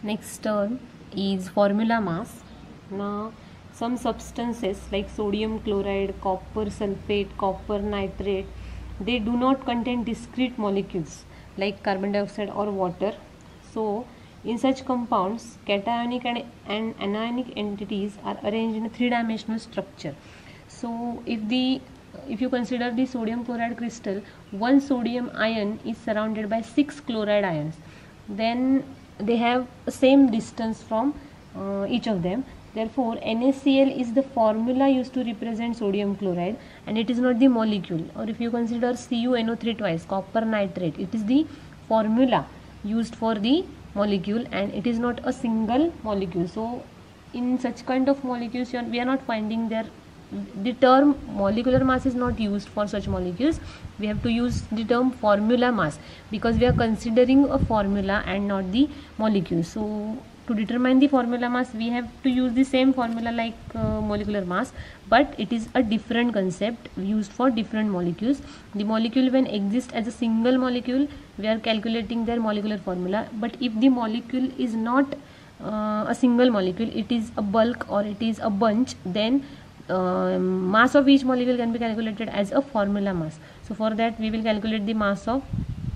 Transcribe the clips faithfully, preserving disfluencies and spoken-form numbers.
Next term is formula mass. Now some substances like sodium chloride, copper sulfate, copper nitrate, they do not contain discrete molecules like carbon dioxide or water. So in such compounds, cationic and, and anionic entities are arranged in a three-dimensional structure. So if the if you consider the sodium chloride crystal, one sodium ion is surrounded by six chloride ions. Then they have the same distance from uh, each of them. Therefore NaCl is the formula used to represent sodium chloride, and it is not the molecule. Or if you consider C u N O three twice, copper nitrate, it is the formula used for the molecule, and it is not a single molecule. So in such kind of molecules, we are not finding their the term molecular mass is not used for such molecules. We have to use the term formula mass because we are considering a formula and not the molecule. So to determine the formula mass, we have to use the same formula like uh, molecular mass, but it is a different concept used for different molecules. The molecule when exists as a single molecule, we are calculating their molecular formula, but if the molecule is not uh, a single molecule, it is a bulk or it is a bunch, then Uh, mass of each molecule can be calculated as a formula mass. So for that we will calculate the mass of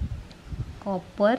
copper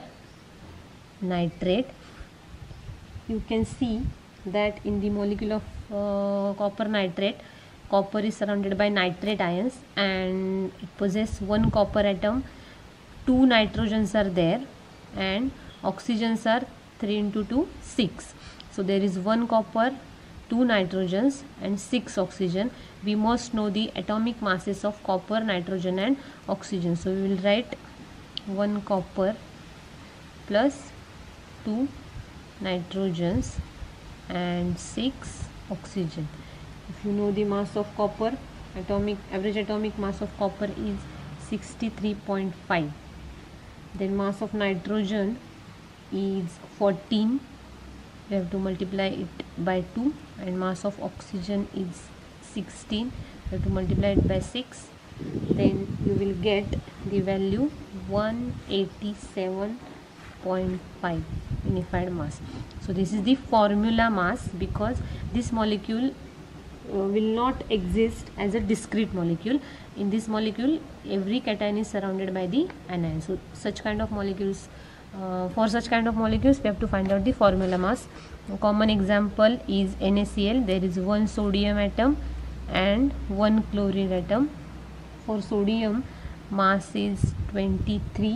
nitrate. You can see that in the molecule of uh, copper nitrate, copper is surrounded by nitrate ions and it possesses one copper atom, two nitrogens are there, and oxygens are three into two, six. So there is one copper, two nitrogens and six oxygen. We must know the atomic masses of copper, nitrogen and oxygen. So we will write one copper plus two nitrogens and six oxygen. If you know the mass of copper, atomic average atomic mass of copper is sixty-three point five. Then mass of nitrogen is fourteen. You have to multiply it by two, and mass of oxygen is sixteen. You have to multiply it by six. Then you will get the value one hundred eighty-seven point five unified mass. So this is the formula mass because this molecule uh, will not exist as a discrete molecule. In this molecule, every cation is surrounded by the anion. So such kind of molecules Uh, for such kind of molecules we have to find out the formula mass. A common example is NaCl. There is one sodium atom and one chlorine atom. For sodium, mass is twenty-three.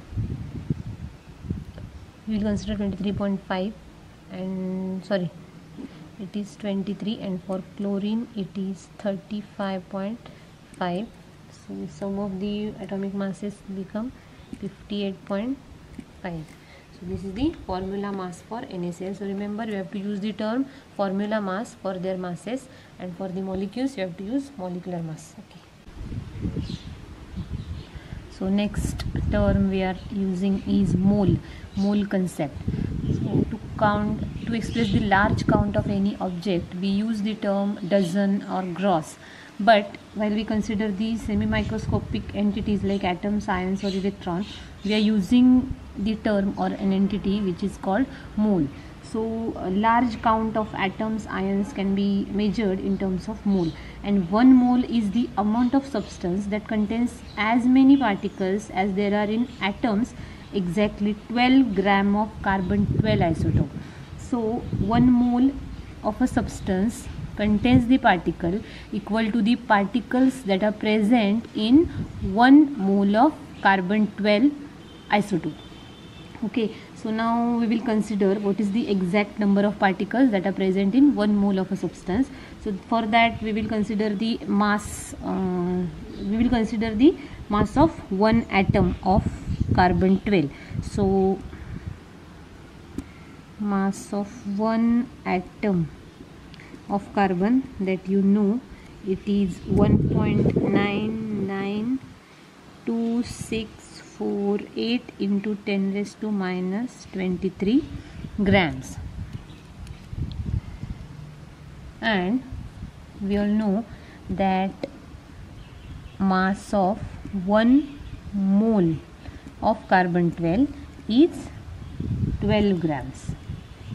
We will consider twenty-three point five, and sorry, it is twenty-three, and for chlorine it is thirty-five point five. So sum of the atomic masses become fifty-eight point five. So this is the formula mass for NaCl. So remember, you have to use the term formula mass for their masses, and for the molecules you have to use molecular mass. Okay. So next term we are using is mole, mole concept. So to count, to express the large count of any object, we use the term dozen or gross. But while we consider the semi-microscopic entities like atoms, ions or electrons, we are using the term or an entity which is called mole. So a large count of atoms, ions can be measured in terms of mole, and one mole is the amount of substance that contains as many particles as there are in atoms, exactly twelve gram of carbon twelve isotope. So one mole of a substance contains the particle equal to the particles that are present in one mole of carbon twelve isotope. Okay, so now we will consider what is the exact number of particles that are present in one mole of a substance. So for that we will consider the mass uh, we will consider the mass of one atom of carbon twelve. So mass of one atom of carbon, that you know, it is one point nine nine two six four eight into ten raised to minus twenty-three grams. And we all know that mass of one mole of carbon twelve is twelve grams.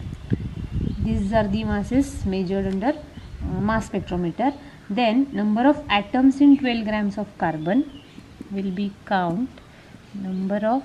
these are the masses measured under uh, mass spectrometer. Then number of atoms in twelve grams of carbon will be count number of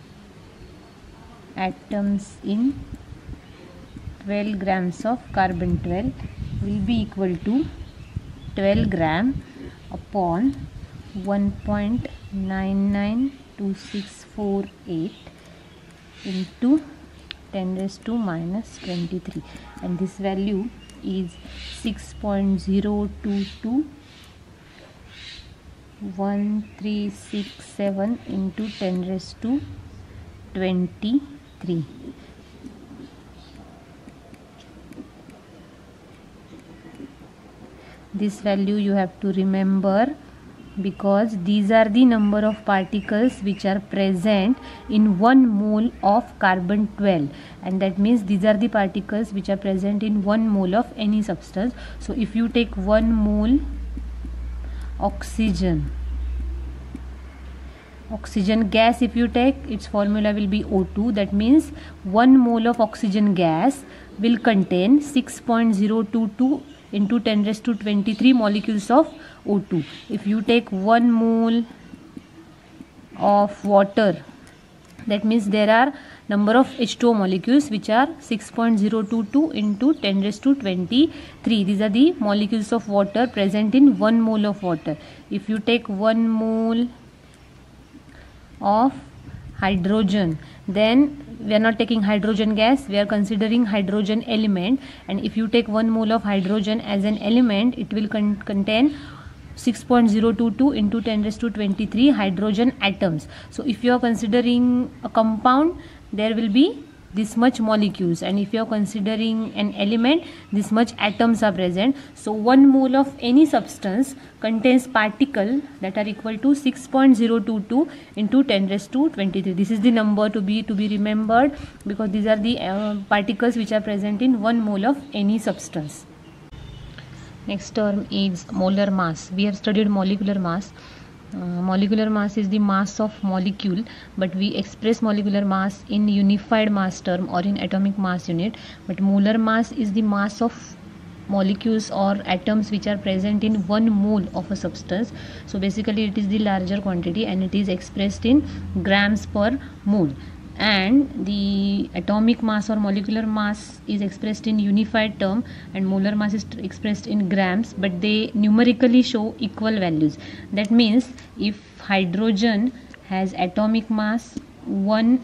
atoms in twelve grams of carbon twelve will be equal to twelve gram upon one point nine nine two six four eight into ten raised to minus twenty-three, and this value is six point zero two two one three six seven into ten raised to twenty-three. This value you have to remember, because these are the number of particles which are present in one mole of carbon twelve, and that means these are the particles which are present in one mole of any substance. So if you take one mole oxygen oxygen gas, if you take, its formula will be O two. That means one mole of oxygen gas will contain six point zero two two into ten raised to twenty-three molecules of O two. If you take one mole of water, that means there are number of H two O molecules which are six point zero two two into ten raised to twenty-three. These are the molecules of water present in one mole of water. If you take one mole of hydrogen, then we are not taking hydrogen gas, we are considering hydrogen element, and if you take one mole of hydrogen as an element, it will con contain six point zero two two into ten raised to twenty-three hydrogen atoms. So if you are considering a compound, there will be this much molecules, and if you are considering an element, this much atoms are present. So one mole of any substance contains particle that are equal to six point zero two two into ten raised to twenty-three. This is the number to be to be remembered, because these are the uh, particles which are present in one mole of any substance. Next term is molar mass. We have studied molecular mass. Uh, molecular mass is the mass of molecule, but we express molecular mass in unified mass term or in atomic mass unit. But molar mass is the mass of molecules or atoms which are present in one mole of a substance. So basically it is the larger quantity, and it is expressed in grams per mole. And the atomic mass or molecular mass is expressed in unified term, and molar mass is expressed in grams, but they numerically show equal values. That means if hydrogen has atomic mass one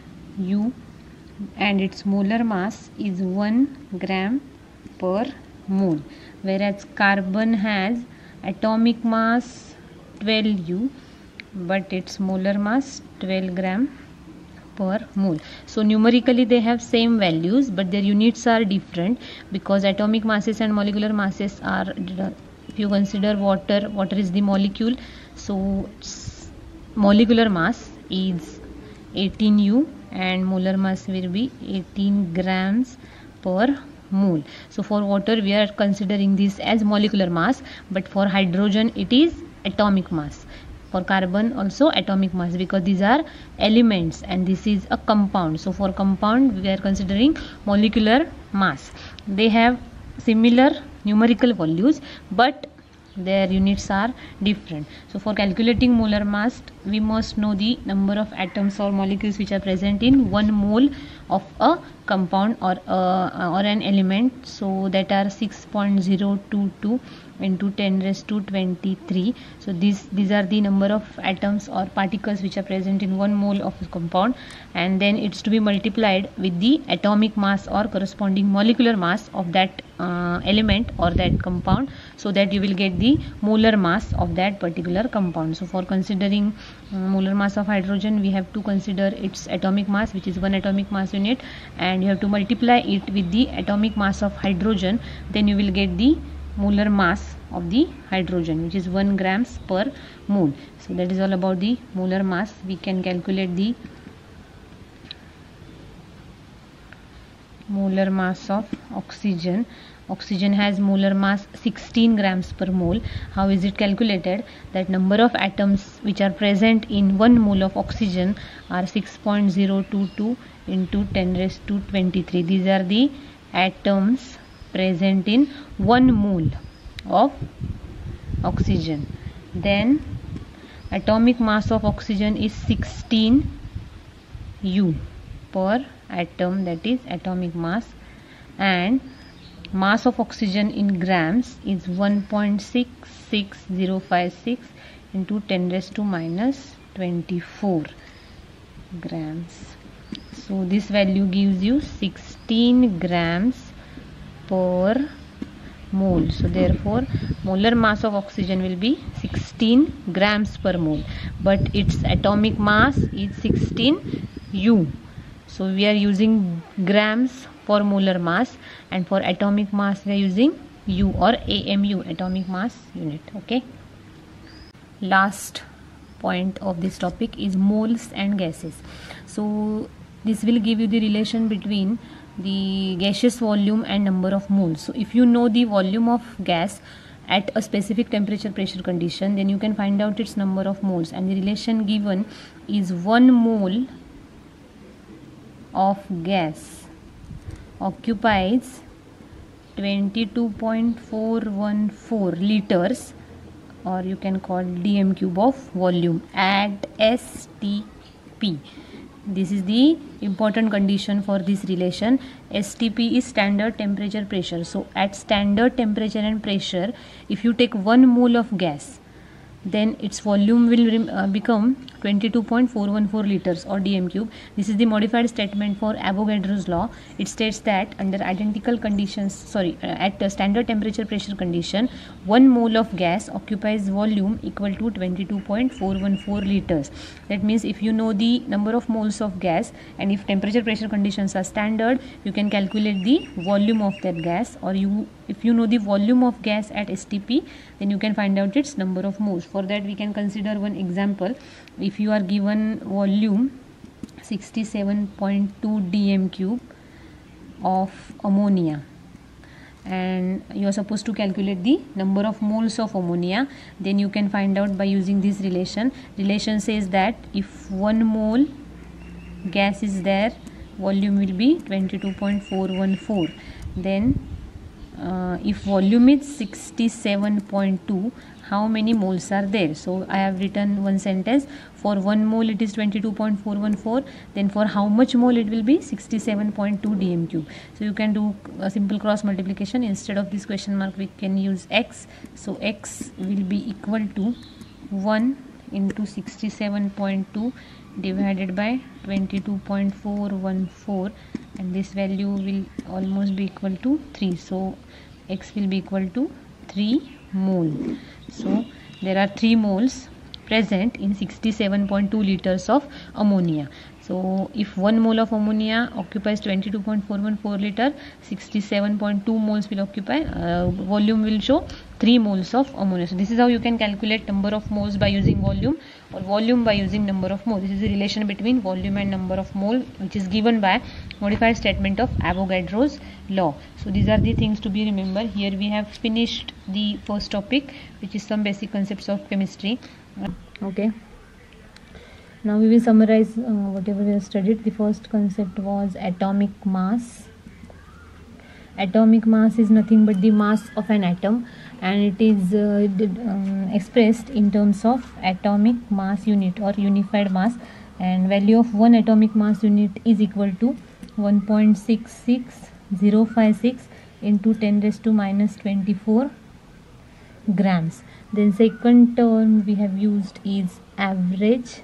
U and its molar mass is one gram per mole, whereas carbon has atomic mass twelve U but its molar mass twelve gram per mole. So numerically they have same values, but their units are different, because atomic masses and molecular masses are, if you consider water, water is the molecule, so molecular mass is eighteen U and molar mass will be eighteen grams per mole. So for water we are considering this as molecular mass, but for hydrogen it is atomic mass. For carbon also atomic mass, because these are elements and this is a compound. So for compound we are considering molecular mass. They have similar numerical values, but their units are different. So for calculating molar mass, we must know the number of atoms or molecules which are present in one mole of a compound or uh, or an element. So that are six point zero two two into ten raised to twenty-three. So these these are the number of atoms or particles which are present in one mole of a compound, and then it's to be multiplied with the atomic mass or corresponding molecular mass of that uh, element or that compound, so that you will get the molar mass of that particular compound. So for considering uh, molar mass of hydrogen, we have to consider its atomic mass, which is one atomic mass unit, and you have to multiply it with the atomic mass of hydrogen, then you will get the molar mass of the hydrogen, which is one grams per mole. So that is all about the molar mass. We can calculate the molar mass of oxygen. Oxygen has molar mass sixteen grams per mole. How is it calculated? That number of atoms which are present in one mole of oxygen are six point zero two two into ten raised to twenty-three. These are the atoms present in one mole of oxygen. Then atomic mass of oxygen is sixteen U per atom, that is atomic mass, and mass of oxygen in grams is one point six six zero five six into ten raised to minus twenty-four grams. So this value gives you sixteen grams per mole. So therefore molar mass of oxygen will be sixteen grams per mole, but its atomic mass is sixteen U. So we are using grams for molar mass, and for atomic mass we are using U or A M U, atomic mass unit. Okay. Last point of this topic is moles and gases. So this will give you the relation between the gaseous volume and number of moles. So if you know the volume of gas at a specific temperature pressure condition, then you can find out its number of moles, and the relation given is one mole of gas occupies twenty-two point four one four liters, or you can call dm cube of volume at S T P. This is the important condition for this relation. S T P is standard temperature pressure. So at standard temperature and pressure, if you take one mole of gas, then its volume will uh, become twenty-two point four one four liters or dm cube. This is the modified statement for Avogadro's law. It states that under identical conditions, sorry, uh, at the standard temperature pressure condition, one mole of gas occupies volume equal to twenty-two point four one four liters. That means if you know the number of moles of gas, and if temperature pressure conditions are standard, you can calculate the volume of that gas, or you if you know the volume of gas at S T P, then you can find out its number of moles. For that we can consider one example. If you are given volume sixty-seven point two dm cube of ammonia, and you are supposed to calculate the number of moles of ammonia, then you can find out by using this relation. Relation says that if one mole gas is there, volume will be twenty-two point four one four. Then uh, if volume is sixty-seven point two, how many moles are there? So I have written one sentence. For one mole it is twenty-two point four one four. Then for how much mole it will be? sixty-seven point two dm cube. So you can do a simple cross multiplication. Instead of this question mark we can use x. So x will be equal to one into sixty-seven point two divided by twenty-two point four one four, and this value will almost be equal to three. So x will be equal to three mole. So there are three moles present in sixty-seven point two liters of ammonia. So if one mole of ammonia occupies twenty-two point four one four liter, sixty-seven point two moles will occupy, uh, volume will show three moles of ammonia. So this is how you can calculate number of moles by using volume, or volume by using number of moles. This is the relation between volume and number of mole, which is given by modified statement of Avogadro's law. So these are the things to be remembered. Here we have finished the first topic, which is some basic concepts of chemistry. Okay. Now we will summarize uh, whatever we have studied. The first concept was atomic mass. Atomic mass is nothing but the mass of an atom, and it is uh, um, expressed in terms of atomic mass unit or unified mass, and value of one atomic mass unit is equal to one point six six zero five six into ten raised to minus twenty-four grams. Then second term we have used is average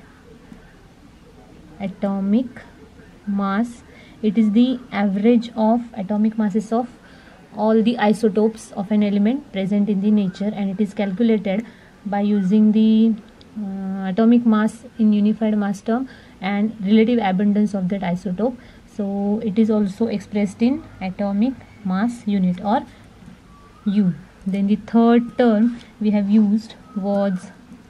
atomic mass. It is the average of atomic masses of all the isotopes of an element present in the nature, and it is calculated by using the uh, atomic mass in unified mass term and relative abundance of that isotope. So it is also expressed in atomic mass unit or U. Then the third term we have used was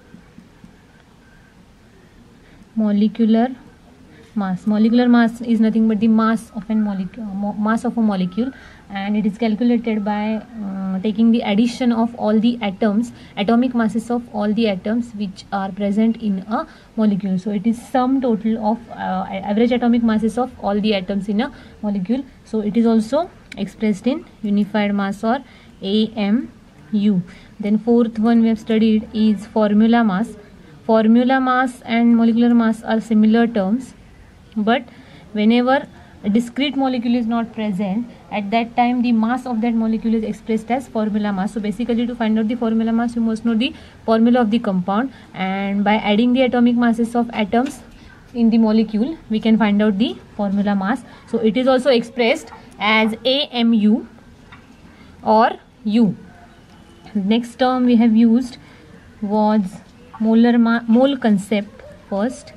molecular mass. Molecular mass is nothing but the mass of a molecule, mass of a molecule, and it is calculated by uh, taking the addition of all the atoms, atomic masses of all the atoms which are present in a molecule. So it is sum total of uh, average atomic masses of all the atoms in a molecule. So it is also expressed in unified mass or A M U. Then fourth one we have studied is formula mass. Formula mass and molecular mass are similar terms, but whenever a discrete molecule is not present, at that time the mass of that molecule is expressed as formula mass. So basically, to find out the formula mass, you must know the formula of the compound, and by adding the atomic masses of atoms in the molecule, we can find out the formula mass. So it is also expressed as A M U or U. Next term we have used was molar ma mole concept. First,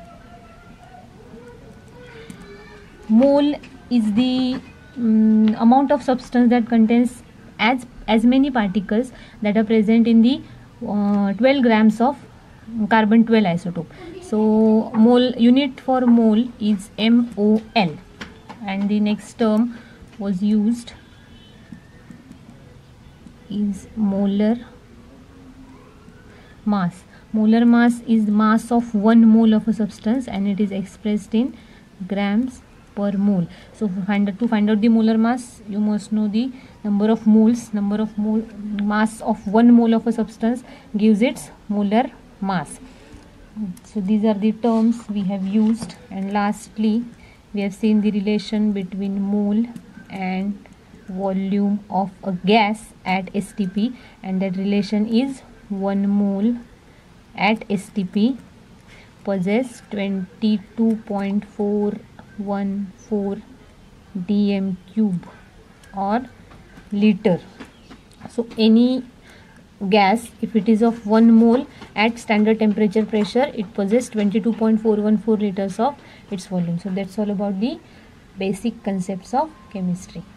mole is the um, amount of substance that contains as as many particles that are present in the uh, twelve grams of carbon twelve isotope. So mole, unit for mole is M O L, and the next term was used is molar mass. Molar mass is the mass of one mole of a substance, and it is expressed in grams per mole. So to find out, to find out the molar mass, you must know the number of moles. Number of mole mass of one mole of a substance gives its molar mass. So these are the terms we have used, and lastly we have seen the relation between mole and volume of a gas at S T P, and that relation is one mole at S T P possess twenty-two point four one four D M cube or liter. So any gas, if it is of one mole at standard temperature pressure, it possesses twenty-two point four one four liters of its volume. So that's all about the basic concepts of chemistry.